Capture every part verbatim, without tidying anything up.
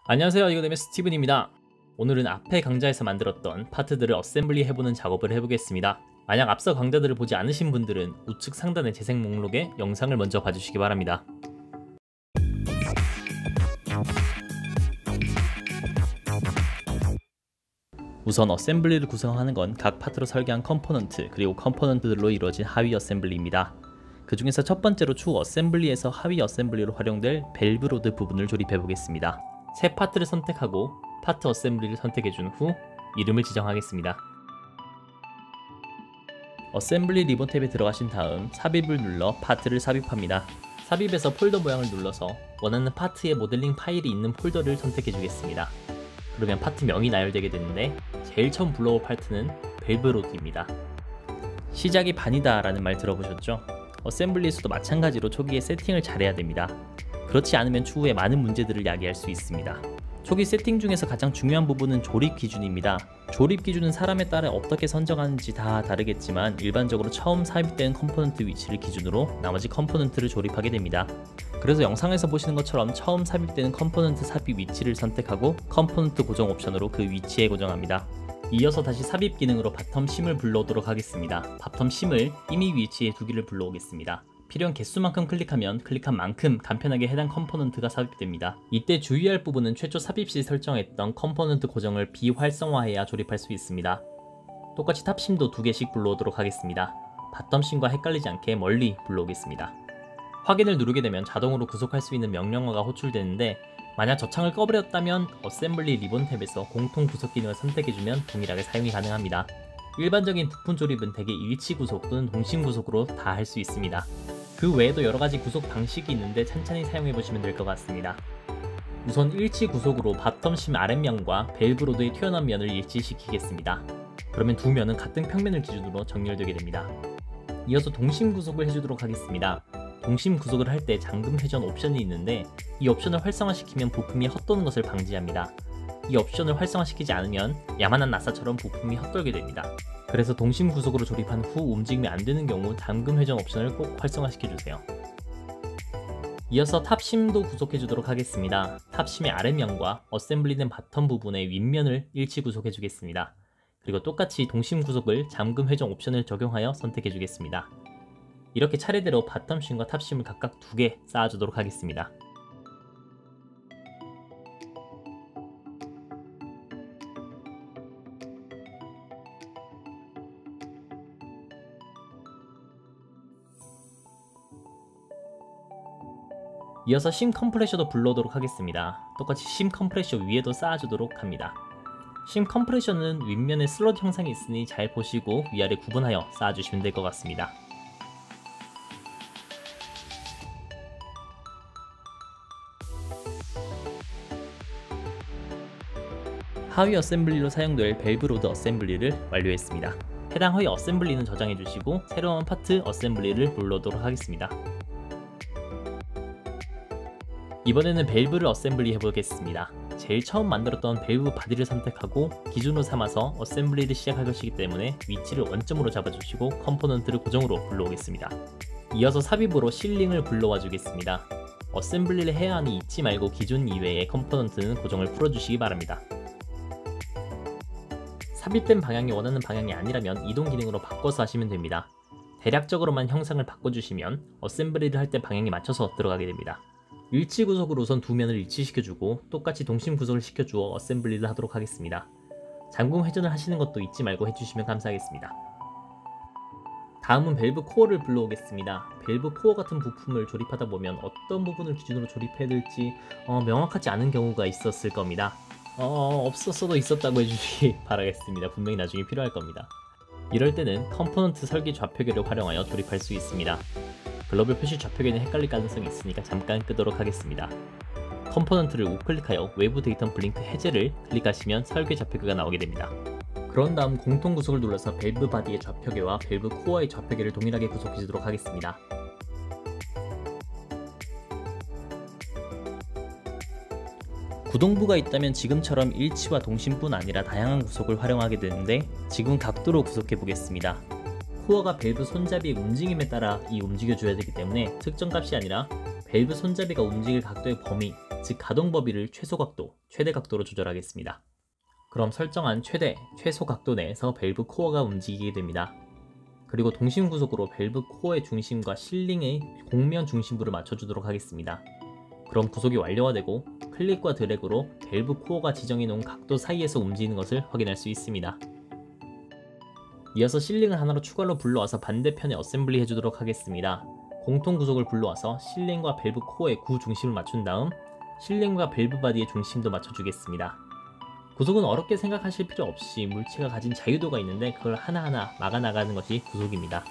안녕하세요, 이거dem의 스티븐입니다. 오늘은 앞의 강좌에서 만들었던 파트들을 어셈블리 해보는 작업을 해보겠습니다. 만약 앞서 강좌들을 보지 않으신 분들은 우측 상단의 재생 목록에 영상을 먼저 봐주시기 바랍니다. 우선 어셈블리를 구성하는 건 각 파트로 설계한 컴포넌트 그리고 컴포넌트들로 이루어진 하위 어셈블리입니다. 그 중에서 첫 번째로 추후 어셈블리에서 하위 어셈블리로 활용될 밸브 로드 부분을 조립해 보겠습니다. 새 파트를 선택하고 파트 어셈블리를 선택해준 후 이름을 지정하겠습니다. 어셈블리 리본 탭에 들어가신 다음 삽입을 눌러 파트를 삽입합니다. 삽입에서 폴더 모양을 눌러서 원하는 파트의 모델링 파일이 있는 폴더를 선택해 주겠습니다. 그러면 파트명이 나열되게 되는데 제일 처음 불러올 파트는 밸브 로드입니다. 시작이 반이다 라는 말 들어보셨죠? 어셈블리에서도 마찬가지로 초기에 세팅을 잘해야 됩니다. 그렇지 않으면 추후에 많은 문제들을 야기할 수 있습니다. 초기 세팅 중에서 가장 중요한 부분은 조립 기준입니다. 조립 기준은 사람에 따라 어떻게 선정하는지 다 다르겠지만 일반적으로 처음 삽입된 컴포넌트 위치를 기준으로 나머지 컴포넌트를 조립하게 됩니다. 그래서 영상에서 보시는 것처럼 처음 삽입되는 컴포넌트 삽입 위치를 선택하고 컴포넌트 고정 옵션으로 그 위치에 고정합니다. 이어서 다시 삽입 기능으로 바텀 심을 불러오도록 하겠습니다. 바텀 심을 이미 위치에 두기를 불러오겠습니다. 필요한 개수만큼 클릭하면 클릭한 만큼 간편하게 해당 컴포넌트가 삽입됩니다. 이때 주의할 부분은 최초 삽입 시 설정했던 컴포넌트 고정을 비활성화해야 조립할 수 있습니다. 똑같이 탑심도 두 개씩 불러오도록 하겠습니다. 바텀심과 헷갈리지 않게 멀리 불러오겠습니다. 확인을 누르게 되면 자동으로 구속할 수 있는 명령어가 호출되는데 만약 저 창을 꺼버렸다면 어셈블리 리본 탭에서 공통 구속 기능을 선택해주면 동일하게 사용이 가능합니다. 일반적인 부품 조립은 대개 일치 구속 또는 동심 구속으로 다 할 수 있습니다. 그 외에도 여러가지 구속 방식이 있는데 찬찬히 사용해보시면 될 것 같습니다. 우선 일치 구속으로 바텀심 아랫면과 밸브 로드의 튀어나온 면을 일치시키겠습니다. 그러면 두 면은 같은 평면을 기준으로 정렬되게 됩니다. 이어서 동심 구속을 해주도록 하겠습니다. 동심 구속을 할 때 잠금 회전 옵션이 있는데 이 옵션을 활성화시키면 부품이 헛도는 것을 방지합니다. 이 옵션을 활성화시키지 않으면 야만한 나사처럼 부품이 헛돌게 됩니다. 그래서 동심 구속으로 조립한 후 움직임이 안되는 경우 잠금 회전 옵션을 꼭 활성화시켜주세요. 이어서 탑심도 구속해주도록 하겠습니다. 탑심의 아랫면과 어셈블리된 바텀 부분의 윗면을 일치 구속해주겠습니다. 그리고 똑같이 동심 구속을 잠금 회전 옵션을 적용하여 선택해주겠습니다. 이렇게 차례대로 바텀심과 탑심을 각각 두 개 쌓아주도록 하겠습니다. 이어서 심 컴프레셔도 불러오도록 하겠습니다. 똑같이 심 컴프레셔 위에도 쌓아주도록 합니다. 심 컴프레셔는 윗면에 슬롯 형상이 있으니 잘 보시고 위아래 구분하여 쌓아주시면 될 것 같습니다. 하위 어셈블리로 사용될 밸브 로드 어셈블리를 완료했습니다. 해당 하위 어셈블리는 저장해주시고 새로운 파트 어셈블리를 불러오도록 하겠습니다. 이번에는 밸브를 어셈블리 해보겠습니다. 제일 처음 만들었던 밸브 바디를 선택하고 기준으로 삼아서 어셈블리를 시작할 것이기 때문에 위치를 원점으로 잡아주시고 컴포넌트를 고정으로 불러오겠습니다. 이어서 삽입으로 실링을 불러와 주겠습니다. 어셈블리를 해야 하니 잊지 말고 기준 이외의 컴포넌트는 고정을 풀어주시기 바랍니다. 삽입된 방향이 원하는 방향이 아니라면 이동 기능으로 바꿔서 하시면 됩니다. 대략적으로만 형상을 바꿔주시면 어셈블리를 할 때 방향에 맞춰서 들어가게 됩니다. 일치 구속으로 우선 두 면을 일치시켜주고 똑같이 동심 구속을 시켜주어 어셈블리를 하도록 하겠습니다. 잠금 회전을 하시는 것도 잊지 말고 해주시면 감사하겠습니다. 다음은 밸브 코어를 불러오겠습니다. 밸브 코어 같은 부품을 조립하다 보면 어떤 부분을 기준으로 조립해야 될지 어, 명확하지 않은 경우가 있었을 겁니다. 어, 없었어도 있었다고 해주시기 바라겠습니다. 분명히 나중에 필요할 겁니다. 이럴 때는 컴포넌트 설계 좌표계를 활용하여 조립할 수 있습니다. 글로벌 표시 좌표계는 헷갈릴 가능성이 있으니까 잠깐 끄도록 하겠습니다. 컴포넌트를 우클릭하여 외부 데이터 블링크 해제를 클릭하시면 설계 좌표계가 나오게 됩니다. 그런 다음 공통 구속을 눌러서 밸브 바디의 좌표계와 밸브 코어의 좌표계를 동일하게 구속해주도록 하겠습니다. 구동부가 있다면 지금처럼 일치와 동심뿐 아니라 다양한 구속을 활용하게 되는데 지금 각도로 구속해 보겠습니다. 코어가 밸브 손잡이의 움직임에 따라 이 움직여줘야 되기 때문에 특정 값이 아니라 밸브 손잡이가 움직일 각도의 범위, 즉 가동 범위를 최소 각도, 최대 각도로 조절하겠습니다. 그럼 설정한 최대, 최소 각도 내에서 밸브 코어가 움직이게 됩니다. 그리고 동심 구속으로 밸브 코어의 중심과 실링의 곡면 중심부를 맞춰주도록 하겠습니다. 그럼 구속이 완료가 되고 클릭과 드래그로 밸브 코어가 지정해 놓은 각도 사이에서 움직이는 것을 확인할 수 있습니다. 이어서 실링을 하나로 추가로 불러와서 반대편에 어셈블리 해주도록 하겠습니다. 공통 구속을 불러와서 실링과 밸브 코어의 구중심을 맞춘 다음 실링과 밸브 바디의 중심도 맞춰주겠습니다. 구속은 어렵게 생각하실 필요 없이 물체가 가진 자유도가 있는데 그걸 하나하나 막아나가는 것이 구속입니다.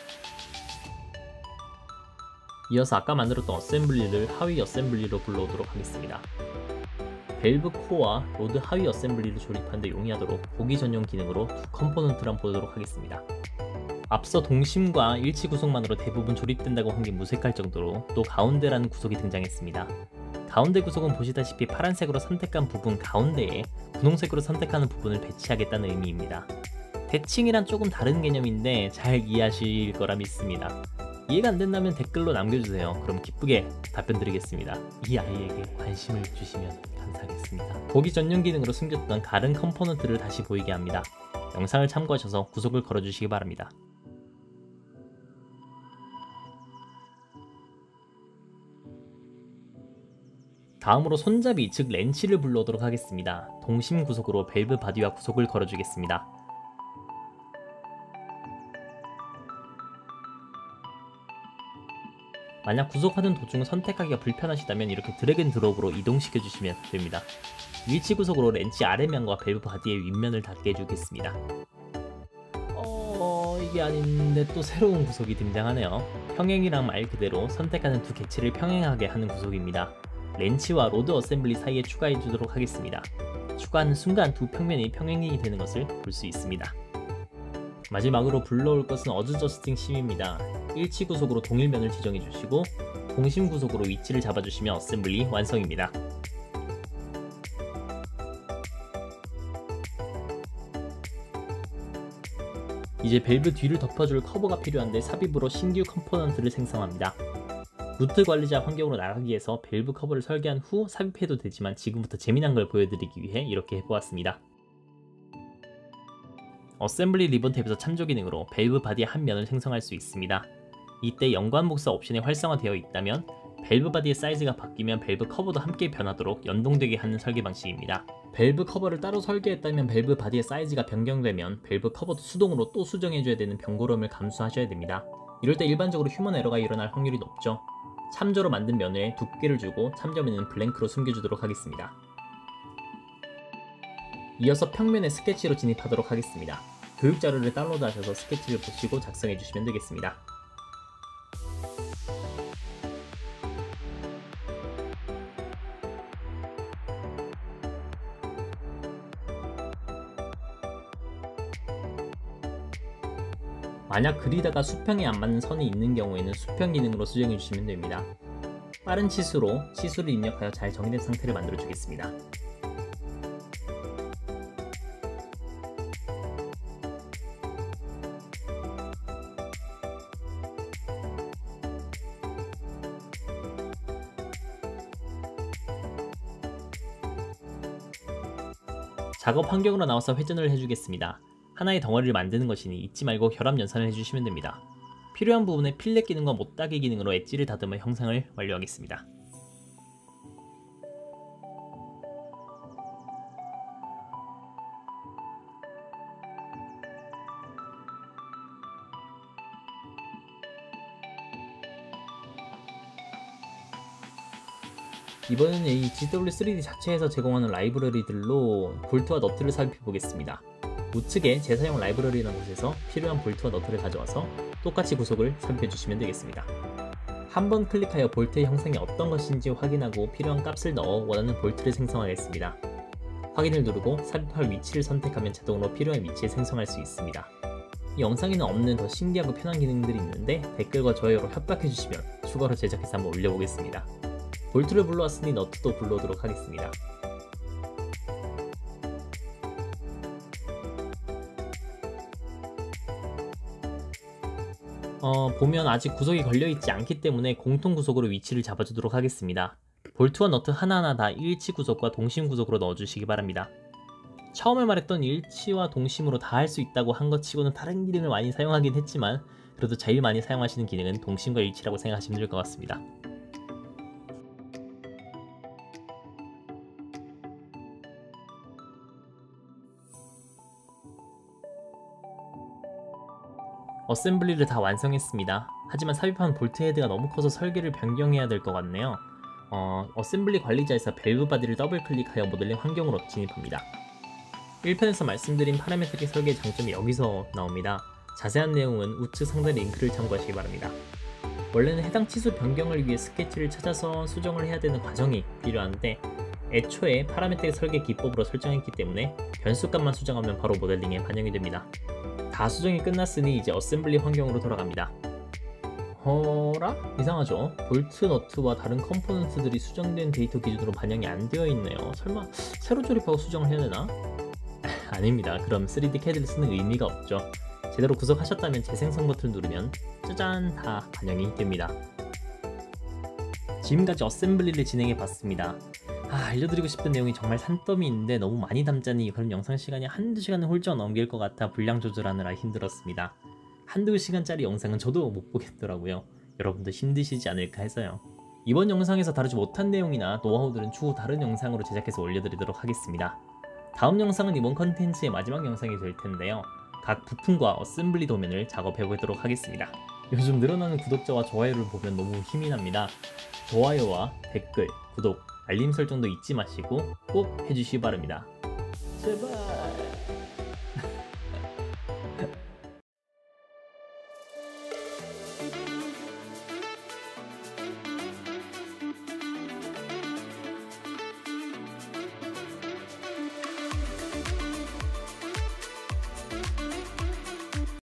이어서 아까 만들었던 어셈블리를 하위 어셈블리로 불러오도록 하겠습니다. 밸브 코어와 로드 하위 어셈블리를 조립하는 데 용이하도록 보기 전용 기능으로 두 컴포넌트를 한번 보도록 하겠습니다. 앞서 동심과 일치 구속만으로 대부분 조립된다고 한 게 무색할 정도로 또 가운데라는 구속이 등장했습니다. 가운데 구속은 보시다시피 파란색으로 선택한 부분 가운데에 분홍색으로 선택하는 부분을 배치하겠다는 의미입니다. 대칭이란 조금 다른 개념인데 잘 이해하실 거라 믿습니다. 이해가 안 된다면 댓글로 남겨주세요. 그럼 기쁘게 답변 드리겠습니다. 이 아이에게 관심을 주시면 감사하겠습니다. 보기 전용 기능으로 숨겼던 다른 컴포넌트를 다시 보이게 합니다. 영상을 참고하셔서 구속을 걸어주시기 바랍니다. 다음으로 손잡이 즉 렌치를 불러오도록 하겠습니다. 동심 구속으로 밸브 바디와 구속을 걸어주겠습니다. 만약 구속하는 도중 선택하기가 불편하시다면 이렇게 드래그 앤 드롭으로 이동시켜 주시면 됩니다. 일치 구속으로 렌치 아래면과 밸브 바디의 윗면을 닿게 해주겠습니다. 어... 이게 아닌데 또 새로운 구속이 등장하네요. 평행이란 말 그대로 선택하는 두 개체를 평행하게 하는 구속입니다. 렌치와 로드 어셈블리 사이에 추가해 주도록 하겠습니다. 추가하는 순간 두 평면이 평행이 되는 것을 볼 수 있습니다. 마지막으로 불러올 것은 어드저스팅 심입니다. 일치 구속으로 동일면을 지정해 주시고 동심 구속으로 위치를 잡아주시면 어셈블리 완성입니다. 이제 밸브 뒤를 덮어줄 커버가 필요한데 삽입으로 신규 컴포넌트를 생성합니다. 루트 관리자 환경으로 나가기 위해서 밸브 커버를 설계한 후 삽입해도 되지만 지금부터 재미난 걸 보여드리기 위해 이렇게 해보았습니다. 어셈블리 리본 탭에서 참조 기능으로 밸브 바디의 한 면을 생성할 수 있습니다. 이때 연관 복사 옵션이 활성화되어 있다면 밸브 바디의 사이즈가 바뀌면 밸브 커버도 함께 변하도록 연동되게 하는 설계 방식입니다. 밸브 커버를 따로 설계했다면 밸브 바디의 사이즈가 변경되면 밸브 커버도 수동으로 또 수정해줘야 되는 번거로움을 감수하셔야 됩니다. 이럴 때 일반적으로 휴먼 에러가 일어날 확률이 높죠. 참조로 만든 면에 두께를 주고 참조면은 블랭크로 숨겨주도록 하겠습니다. 이어서 평면에 스케치로 진입하도록 하겠습니다. 교육 자료를 다운로드하셔서 스케치를 보시고 작성해 주시면 되겠습니다. 만약 그리다가 수평에 안 맞는 선이 있는 경우에는 수평 기능으로 수정해 주시면 됩니다. 빠른 치수로 치수를 입력하여 잘 정의된 상태를 만들어 주겠습니다. 작업 환경으로 나와서 회전을 해주겠습니다. 하나의 덩어리를 만드는 것이니 잊지 말고 결합 연산을 해주시면 됩니다. 필요한 부분에 필렛 기능과 못따기 기능으로 엣지를 다듬어 형상을 완료하겠습니다. 이번에는 이 지더블유 쓰리디 자체에서 제공하는 라이브러리들로 볼트와 너트를 삽입해 보겠습니다. 우측에 재사용 라이브러리라는 곳에서 필요한 볼트와 너트를 가져와서 똑같이 구속을 삽입해 주시면 되겠습니다. 한 번 클릭하여 볼트의 형상이 어떤 것인지 확인하고 필요한 값을 넣어 원하는 볼트를 생성하겠습니다. 확인을 누르고 삽입할 위치를 선택하면 자동으로 필요한 위치에 생성할 수 있습니다. 이 영상에는 없는 더 신기하고 편한 기능들이 있는데 댓글과 좋아요로 협박해 주시면 추가로 제작해서 한번 올려보겠습니다. 볼트를 불러왔으니 너트도 불러오도록 하겠습니다. 어, 보면 아직 구속이 걸려있지 않기 때문에 공통 구속으로 위치를 잡아주도록 하겠습니다. 볼트와 너트 하나하나 다 일치 구속과 동심 구속으로 넣어주시기 바랍니다. 처음에 말했던 일치와 동심으로 다 할 수 있다고 한 것 치고는 다른 기능을 많이 사용하긴 했지만 그래도 제일 많이 사용하시는 기능은 동심과 일치라고 생각하시면 될 것 같습니다. 어셈블리를 다 완성했습니다. 하지만 삽입한 볼트 헤드가 너무 커서 설계를 변경해야 될 것 같네요. 어, 어셈블리 관리자에서 밸브 바디를 더블 클릭하여 모델링 환경으로 진입합니다. 일 편에서 말씀드린 파라메트릭 설계의 장점이 여기서 나옵니다. 자세한 내용은 우측 상단 링크를 참고하시기 바랍니다. 원래는 해당 치수 변경을 위해 스케치를 찾아서 수정을 해야 되는 과정이 필요한데 애초에 파라메트릭 설계 기법으로 설정했기 때문에 변수값만 수정하면 바로 모델링에 반영이 됩니다. 다 수정이 끝났으니 이제 어셈블리 환경으로 돌아갑니다. 어라? 이상하죠? 볼트, 너트와 다른 컴포넌트들이 수정된 데이터 기준으로 반영이 안 되어 있네요. 설마 새로 조립하고 수정을 해야 되나? 아닙니다. 그럼 쓰리디 캐드를 쓰는 의미가 없죠. 제대로 구성하셨다면 재생성 버튼을 누르면 짜잔 다 반영이 됩니다. 지금까지 어셈블리를 진행해 봤습니다. 아, 알려드리고 싶은 내용이 정말 산더미 있는데 너무 많이 담자니 그럼 영상 시간이 한두 시간을 훌쩍 넘길 것 같아 분량 조절하느라 힘들었습니다. 한두 시간짜리 영상은 저도 못 보겠더라고요. 여러분도 힘드시지 않을까 해서요. 이번 영상에서 다루지 못한 내용이나 노하우들은 추후 다른 영상으로 제작해서 올려드리도록 하겠습니다. 다음 영상은 이번 컨텐츠의 마지막 영상이 될 텐데요. 각 부품과 어셈블리 도면을 작업해 보도록 하겠습니다. 요즘 늘어나는 구독자와 좋아요를 보면 너무 힘이 납니다. 좋아요와 댓글, 구독, 알림 설정도 잊지 마시고 꼭 해주시기 바랍니다. 제발.